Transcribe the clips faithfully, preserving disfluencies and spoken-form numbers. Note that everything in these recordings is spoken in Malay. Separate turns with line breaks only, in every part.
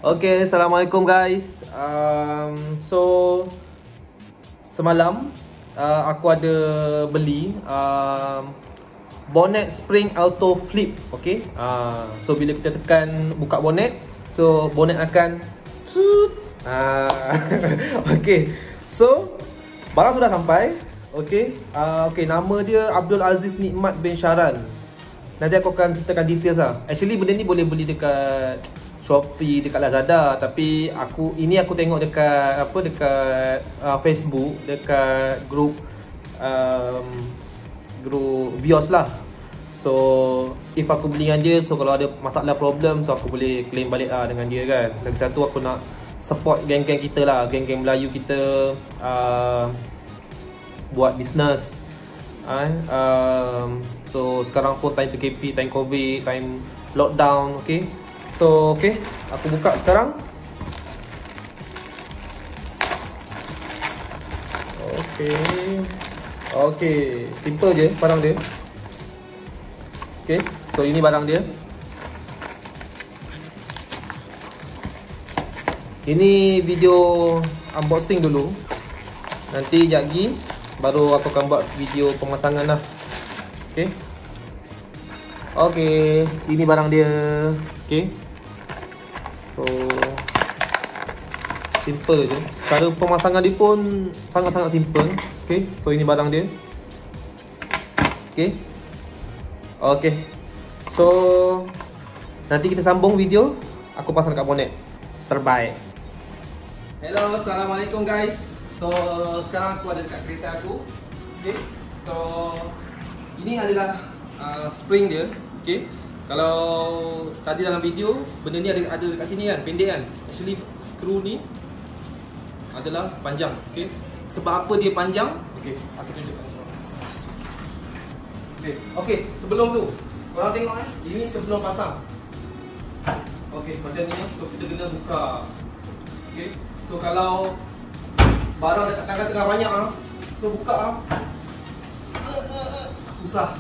Okay, Assalamualaikum guys. um, So semalam uh, aku ada beli um, bonnet spring auto flip. Okay, uh, so bila kita tekan buka bonnet, so bonnet akan uh, okay, so barang sudah sampai. Okay, uh, okay, nama dia Abdul Aziz Nikmat bin Sharan. Nanti aku akan sertakan details lah. Actually benda ni boleh beli dekat Shopee, dekat Lazada, tapi aku ini aku tengok dekat apa dekat uh, Facebook, dekat grup um, grup Vios lah. So if aku beli dengan dia, so kalau ada masalah problem, so aku boleh claim balik lah dengan dia kan. Lagi satu aku nak support geng-geng kita lah, geng-geng Melayu kita uh, buat bisnes. Uh, um, so sekarang pun time P K P, time COVID, time lockdown. Okay, so okay, aku buka sekarang. Okay, okay, simple je barang dia. Okay, so ini barang dia. Ini video unboxing dulu. Nanti sekejap lagi baru aku akan buat video pemasangan lah. Okay, okay, ini barang dia. Okay, so simple je. Cara pemasangan dia pun sangat-sangat simple. Okay, so ini barang dia. Okay, okay, so nanti kita sambung video. Aku pasang dekat bonnet. Terbaik. Hello, Assalamualaikum guys. So sekarang aku ada dekat kereta aku. Okay, so ini adalah uh, spring dia. Okay, kalau tadi dalam video benda ni ada ada dekat sini kan, pendek kan. Actually skru ni adalah panjang. Okay, sebab apa dia panjang? Okay, aku tunjukkan. Okay, okay, sebelum tu korang tengok eh, ini sebelum pasang. Okay, macam ni. So kita kena buka. Okay, so kalau barang dekat tangan tengah banyak ah, so buka ah, susah.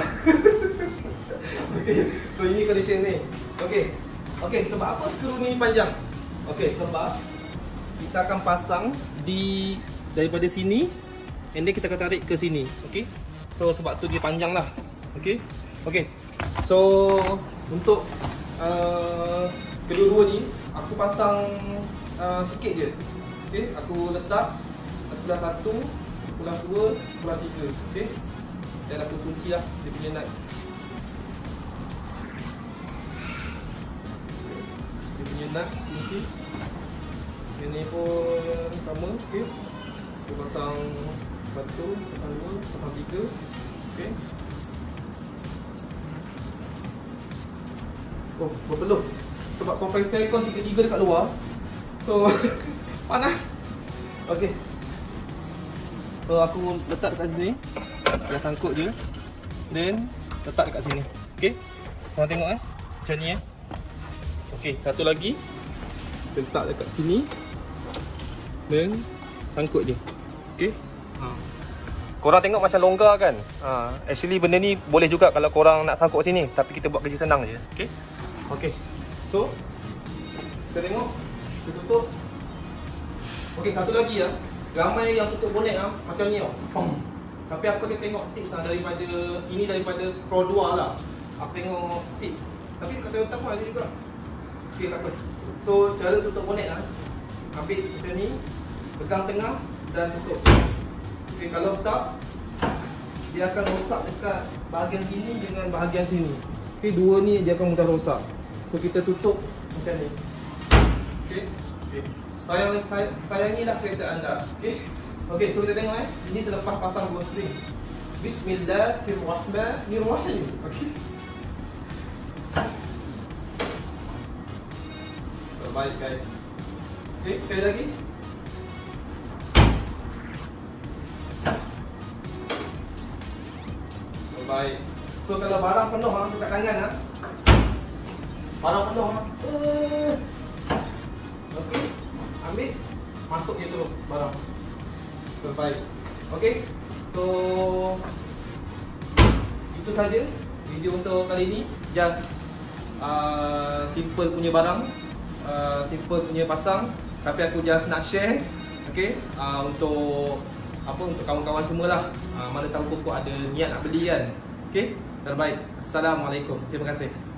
Okay, so ini condition ni. Okay, okay, sebab apa skru ni panjang? Okay, sebab kita akan pasang di daripada sini, and then kita akan tarik ke sini. Okay, so sebab tu dia panjang lah. Okay, okay, so untuk uh, kedua-dua ni aku pasang uh, sikit je. Okay, aku letak, aku pulang satu, pulang dua, pulang tiga. Okay, dan aku kunci lah dia punya nut. Dia punya nut kunci. Ini pun sama. Okay, aku pasang satu, pasang dua, pasang tiga. Okay, oh, berpeluh sebab kompresor aircon tiga-tiga dekat luar, so panas. Okay, so aku letak dekat sini. Dia sangkut je, then letak dekat sini. Okay, korang tengok eh, macam ni eh. Okay, satu lagi letak dekat sini, then sangkut je. Okay, ha. Korang tengok macam longgar kan? Ha. Actually benda ni boleh juga kalau korang nak sangkut sini, tapi kita buat kerja senang je. Okay, okay, so kita tengok, kita tutup. Okay, satu lagi lah. Ramai yang tutup bonnet lah macam ni tau. Tapi aku tengok tips lah daripada, ini daripada Pro dua lah. Aku tengok tips, tapi kat Toyota pun ada juga. Okay, tak apa. So cara tutup bonnet lah, ambil macam ni, pegang tengah dan tutup. Okay, kalau tak dia akan rosak dekat bahagian sini dengan bahagian sini. Okay, dua ni dia akan mudah rosak. So kita tutup macam ni. Okay, okay. Sayang, say, sayangilah kereta anda. Okay, okay, so kita tengok eh, ini selepas pasang dua string. Bismillahirrahmanirrahim. Okay, so, baik guys. Okay, sekali lagi. So, baik. So kalau barang penuh ha, dekat tangan ha, barang penuh ha, uh, okay, ambil, masuk je terus barang. So, baik. Okay, so itu saja video untuk kali ini. Just uh, simple punya barang. uh, simple punya pasang, tapi aku just nak share, okay, uh, untuk apa, untuk kawan-kawan semualah, uh, mana tahu pokok ada niat nak beli kan. Okay, terbaik. Assalamualaikum. Terima kasih.